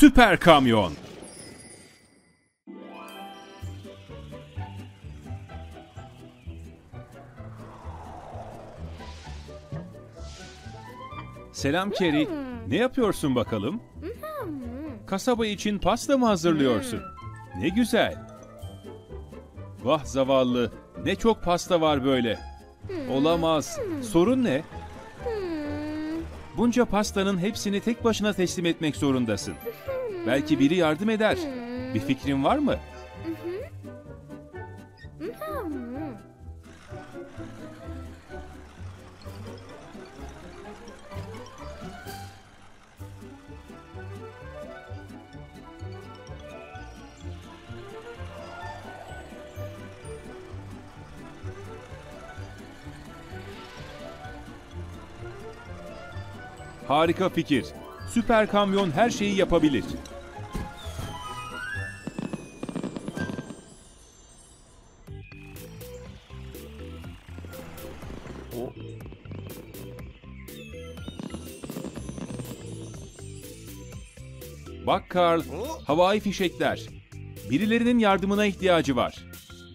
Süper Kamyon. Selam Keri. Ne yapıyorsun bakalım? Kasaba için pasta mı hazırlıyorsun? Ne güzel. Vah zavallı. Ne çok pasta var böyle. Olamaz. Sorun ne? Bunca pastanın hepsini tek başına teslim etmek zorundasın. Belki biri yardım eder. Bir fikrin var mı? Harika fikir. Süper Kamyon her şeyi yapabilir. Bak Karl, havai fişekler. Birilerinin yardımına ihtiyacı var.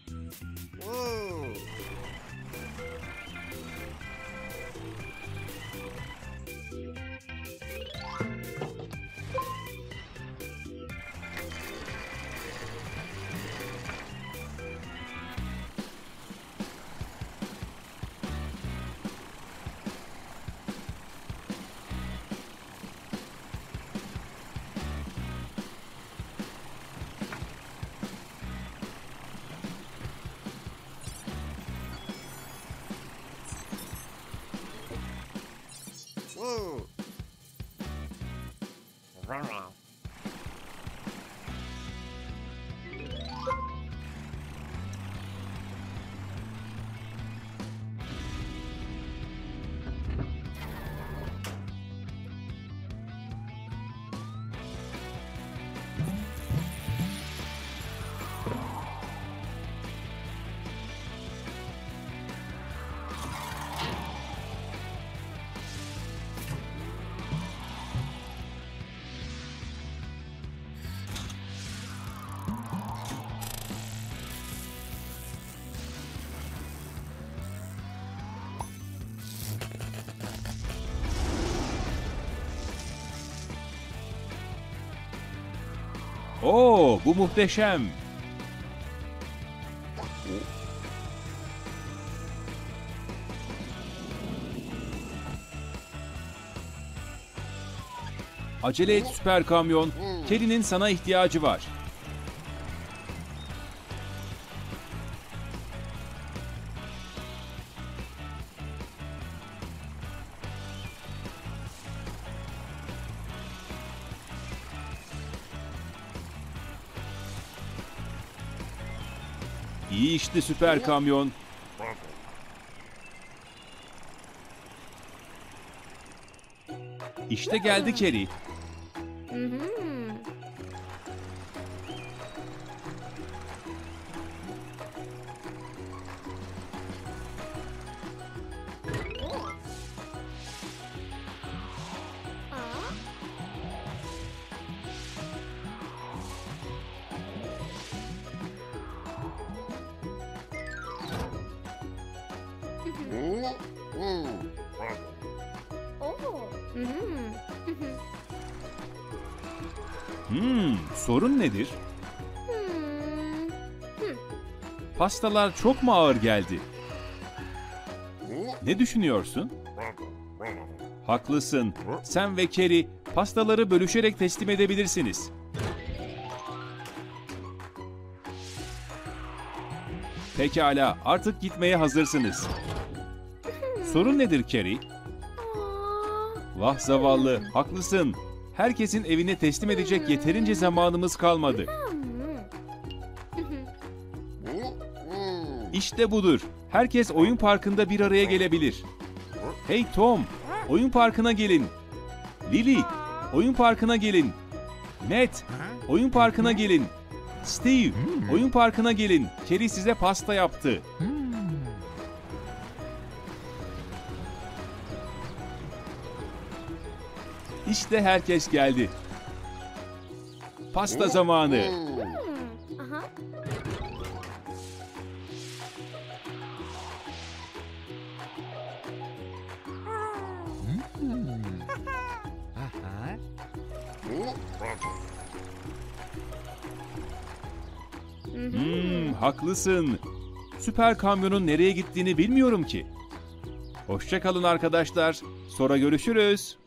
Oo, bu muhteşem. Acele et Süper Kamyon. Keri'nin sana ihtiyacı var. İyi işte Süper Kamyon. İşte geldi Keri. Sorun nedir? Pastalar çok mu ağır geldi? Ne düşünüyorsun? Haklısın. Sen ve Keri pastaları bölüşerek teslim edebilirsiniz. Pekala, artık gitmeye hazırsınız. Sorun nedir Keri? Vah zavallı, haklısın. Herkesin evine teslim edecek yeterince zamanımız kalmadı. İşte budur. Herkes oyun parkında bir araya gelebilir. Hey Tom, oyun parkına gelin. Lily, oyun parkına gelin. Matt, oyun parkına gelin. Steve, oyun parkına gelin. Keri size pasta yaptı. İşte herkes geldi. Pasta zamanı. Haklısın. Süper kamyonun nereye gittiğini bilmiyorum ki. Hoşça kalın arkadaşlar. Sonra görüşürüz.